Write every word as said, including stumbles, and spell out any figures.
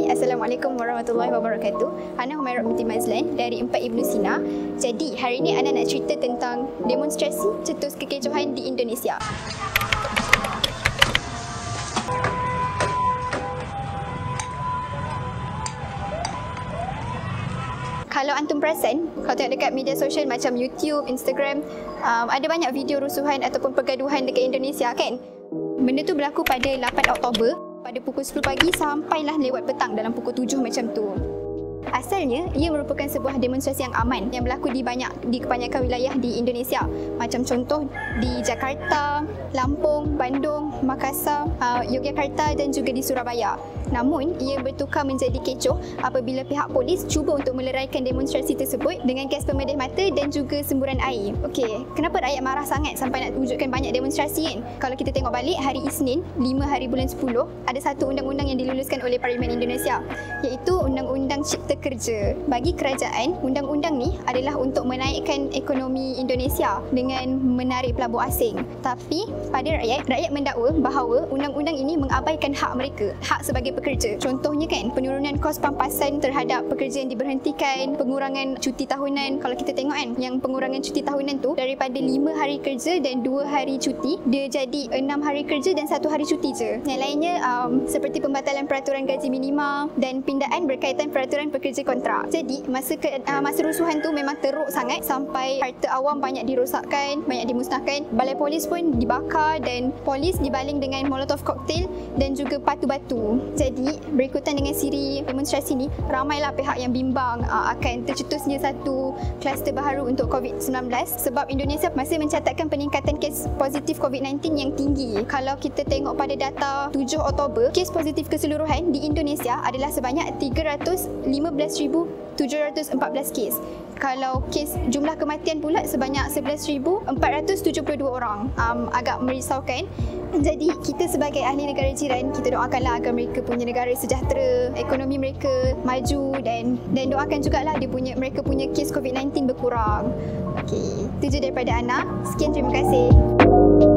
Hai, Assalamualaikum warahmatullahi wabarakatuh. Ana Humairah binti Mazlan dari Empat Ibnu Sina. Jadi, hari ini Ana nak cerita tentang demonstrasi cetus kekecohan di Indonesia. Kalau antum perasan, kalau tengok dekat media sosial macam YouTube, Instagram, um, ada banyak video rusuhan ataupun pergaduhan dekat Indonesia kan? Benda tu berlaku pada lapan Oktober pada pukul sepuluh pagi sampailah lewat petang dalam pukul tujuh macam tu. Asalnya, ia merupakan sebuah demonstrasi yang aman yang berlaku di banyak di kebanyakan wilayah di Indonesia. Macam contoh di Jakarta, Lampung, Bandung, Makassar, uh, Yogyakarta dan juga di Surabaya. Namun, ia bertukar menjadi kecoh apabila pihak polis cuba untuk meleraikan demonstrasi tersebut dengan gas pemedih mata dan juga semburan air. Okey, kenapa rakyat marah sangat sampai nak wujudkan banyak demonstrasi kan? Kalau kita tengok balik, hari Isnin, lima hari bulan sepuluh, ada satu undang-undang yang diluluskan oleh Parlimen Indonesia, iaitu Undang-Undang Cipta Kerja. Bagi kerajaan, undang-undang ni adalah untuk menaikkan ekonomi Indonesia dengan menarik pelabur asing. Tapi pada rakyat, rakyat mendakwa bahawa undang-undang ini mengabaikan hak mereka, hak sebagai pekerja. Contohnya kan, penurunan kos pampasan terhadap pekerja yang diberhentikan, pengurangan cuti tahunan. Kalau kita tengok kan, yang pengurangan cuti tahunan tu daripada lima hari kerja dan dua hari cuti, dia jadi enam hari kerja dan satu hari cuti je. Yang lainnya um, seperti pembatalan peraturan gaji minima dan pindaan berkaitan peraturan pekerja kontrak. Jadi masa ke, uh, masa rusuhan tu memang teruk sangat sampai harta awam banyak dirosakkan, banyak dimusnahkan. Balai polis pun dibakar dan polis dibaling dengan molotov cocktail dan juga batu-batu. Jadi berikutan dengan siri demonstrasi ni, ramailah pihak yang bimbang uh, akan tercetusnya satu kluster baharu untuk COVID sembilan belas sebab Indonesia masih mencatatkan peningkatan kes positif COVID sembilan belas yang tinggi. Kalau kita tengok pada data tujuh Oktober, kes positif keseluruhan di Indonesia adalah sebanyak tiga ratus lima belas ribu tujuh ratus empat belas kes. Kalau kes jumlah kematian pula sebanyak sebelas ribu empat ratus tujuh puluh dua orang. Um, agak merisaukan. Jadi kita sebagai ahli negara jiran, kita doakanlah agar mereka punya negara sejahtera, ekonomi mereka maju dan dan doakan jugalah dia punya mereka punya kes COVID sembilan belas berkurang. Okey, itu je daripada Ana. Sekian, terima kasih.